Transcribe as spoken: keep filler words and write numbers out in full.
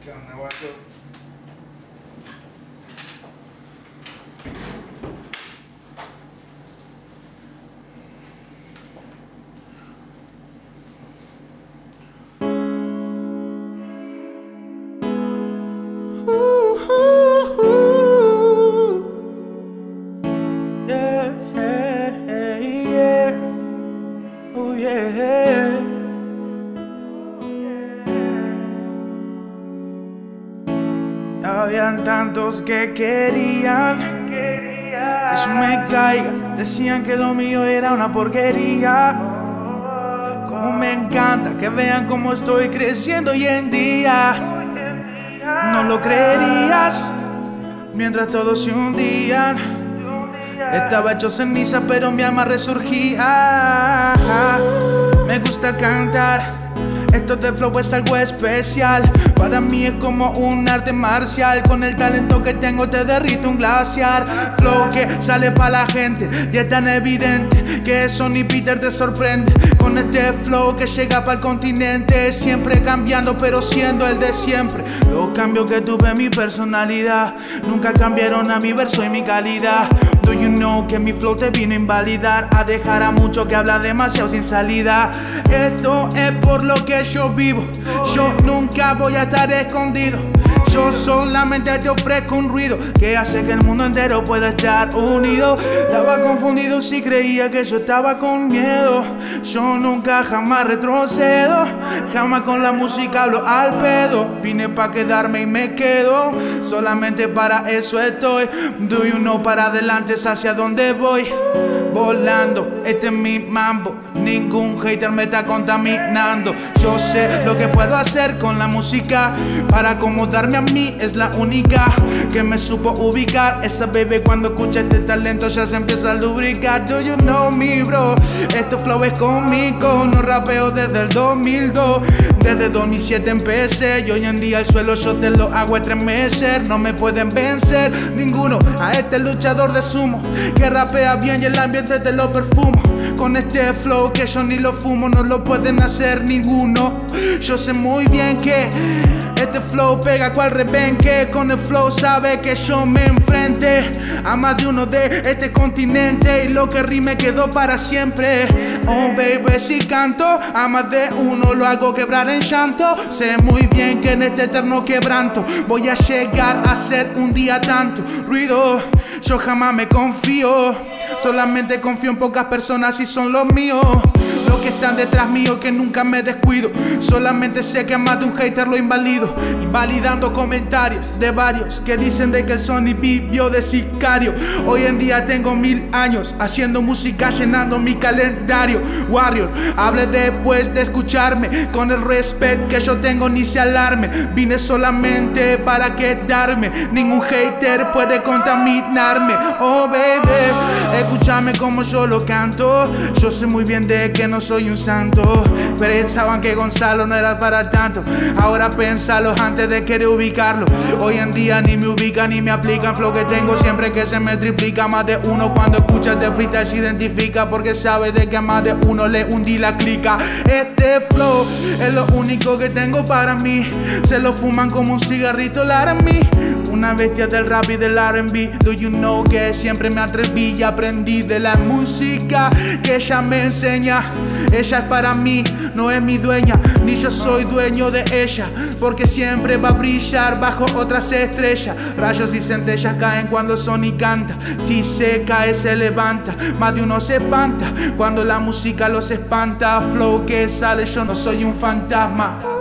¿Qué onda, guacho? Habían tantos que querían que yo me caiga. Decían que lo mío era una porquería. Como me encanta que vean cómo estoy creciendo hoy en día. No lo creerías. Mientras todos se hundían, estaba hecho ceniza pero mi alma resurgía. Me gusta cantar. Esto de flow es algo especial. Para mí es como un arte marcial. Con el talento que tengo te derrito un glaciar. Flow que sale pa' la gente y es tan evidente que Sonny Peter te sorprende. Con este flow que llega pa'l continente. Siempre cambiando pero siendo el de siempre. Los cambios que tuve en mi personalidad nunca cambiaron a mi verso y mi calidad. Do you know que mi flow te vino a invalidar, a dejar a mucho que habla demasiado sin salida. Esto es por lo que yo vivo. Yo nunca voy a estar escondido. Yo solamente te ofrezco un ruido que hace que el mundo entero pueda estar unido. Estaba confundido si creía que yo estaba con miedo. Yo nunca jamás retrocedo. Jamás con la música hablo al pedo. Vine pa' quedarme y me quedo. Solamente para eso estoy. Do you know, para adelante es hacia donde voy. Volando, este es mi mambo. Ningún hater me está contaminando. Yo sé lo que puedo hacer con la música. Para acomodarme a mí es la única que me supo ubicar. Esa bebé cuando escucha este talento ya se empieza a lubricar. Do you know me, bro? Esto flow es conmigo. No rapeo desde el dos mil dos. Desde dos mil siete empecé y hoy en día el suelo yo te lo hago estremecer. No me pueden vencer ninguno a este luchador de sumo que rapea bien y el ambiente te lo perfumo. Con este flow que yo ni lo fumo, no lo pueden hacer ninguno. Yo sé muy bien que este flow pega cual rebenque. Con el flow sabe que yo me enfrente a más de uno de este continente. Y lo que rime quedó para siempre. Oh baby, si canto a más de uno lo hago quebrar en llanto. Sé muy bien que en este eterno quebranto voy a llegar a ser un día tanto ruido. Yo jamás me confío. Solamente confío en pocas personas y son los míos. Los que están detrás mío que nunca me descuido. Solamente sé que a más de un hater lo invalido. Invalidando comentarios de varios que dicen de que el Sonny vivió de sicario. Hoy en día tengo mil años haciendo música, llenando mi calendario. Warrior, hable después de escucharme. Con el respeto que yo tengo ni se alarme. Vine solamente para quedarme. Ningún hater puede contaminarme. Oh baby, escúchame como yo lo canto. Yo sé muy bien de que no soy un santo. Pensaban que Gonzalo no era para tanto. Ahora pensalo antes de querer ubicarlo. Hoy en día ni me ubican ni me aplican. Flow que tengo siempre que se me triplica. Más de uno cuando escucha de freestyle se identifica. Porque sabe de que a más de uno le hundí la clica. Este flow es lo único que tengo para mí. Se lo fuman como un cigarrito Laramie. Una bestia del rap y del R and B. Do you know que siempre me atreví y aprendí de la música que ella me enseña. Ella es para mí, no es mi dueña, ni yo soy dueño de ella. Porque siempre va a brillar bajo otras estrellas. Rayos y centellas caen cuando Sonny canta. Si se cae se levanta. Más de uno se espanta cuando la música los espanta. Flow que sale, yo no soy un fantasma.